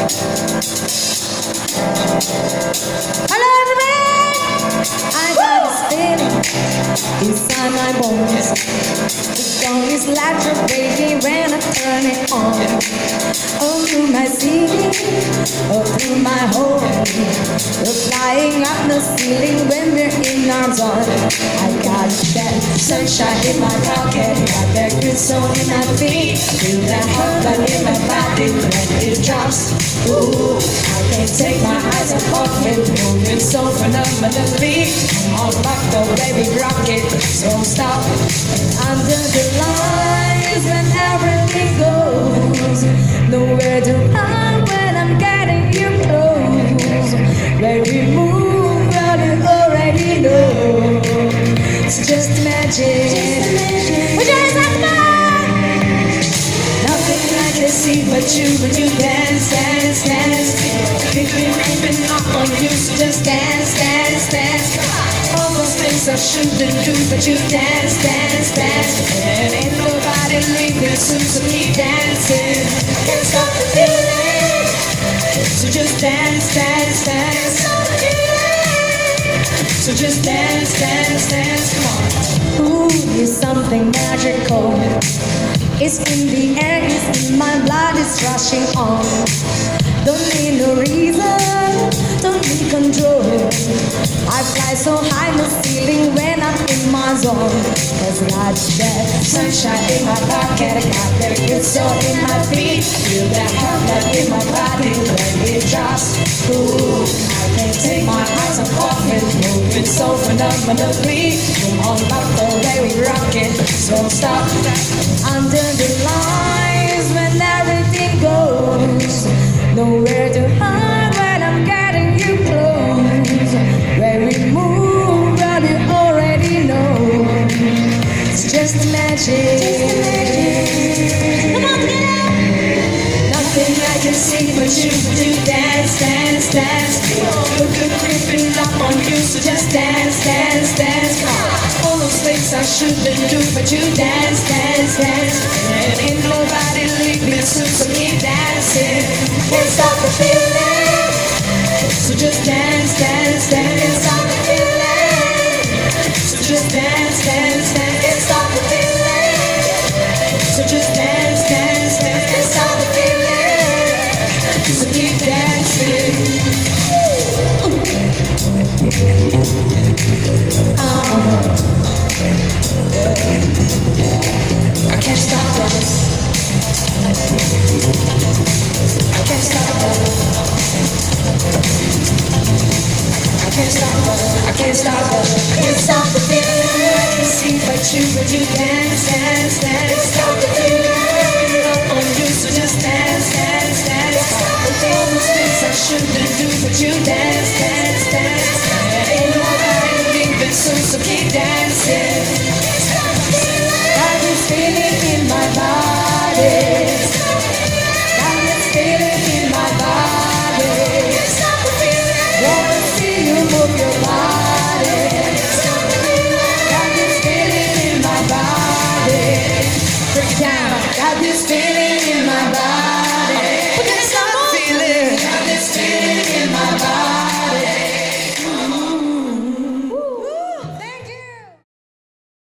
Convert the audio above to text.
Hello everyone! I got this feeling inside my bones. The song is like a baby when I turn it on. Oh, through my city, oh, through my home. We're flying up the ceiling when we're in our zone. I got that sunshine in my pocket, got that good soul in my feet. Feel that hot blood in my body when it drops. Ooh, I can't take my eyes off it, moving so phenomenally. All about the way we rock it, so stop. Under the lines when everything goes, nowhere to hide when I'm getting you close. Where we move, well you already know. It's just magic. Put your hands up now. Nothing I can see but you when you dance, dance, dance. Creeping up on you, so just dance, dance, dance. All those things I shouldn't do, but you dance, dance, dance. And ain't nobody leaving soon, so keep dancing. Can't stop the feeling. So just dance, dance, dance. So just dance, dance, dance. Come on. Ooh, it's something magical. It's in the air, it's in my blood, it's rushing on. Don't need no reason, don't need control. I fly so high in the ceiling when I'm in my zone. Cause I got that sunshine in my pocket, I got that good soul in my feet. Feel that hot blood in my body when it drops. Ooh, I can't take my eyes off it, moving so phenomenally. From all about the way we rock it, so stop. Under the lines when everything goes, nowhere to hide when I'm getting you close. Where we move, well you already know. It's just magic. Come on, get up. Nothing I can see but you dance, dance, dance. Look good creeping up on you, so just dance, dance, dance. All those things I shouldn't do, but you dance, dance, dance. And ain't nobody leaving soon, so keep dancing. Can't stop the feeling. So just dance, dance, dance. Can't stop the feeling. So just dance, dance, dance. Can't stop the feeling. So just dance, dance, dance. Can't stop the feeling. So keep dancing. I can't stop that. I can't stop that. I can't stop that. I can't stop that. I can't stop the feeling. I can see but you dance, dance, dance. Stop the feeling. Up on you, so just dance, dance, dance. With all those things I shouldn't do, but you dance, dance, dance. Ain't nobody leaving soon, so keep dancing. Got this feeling in my body. Got this feeling in my body.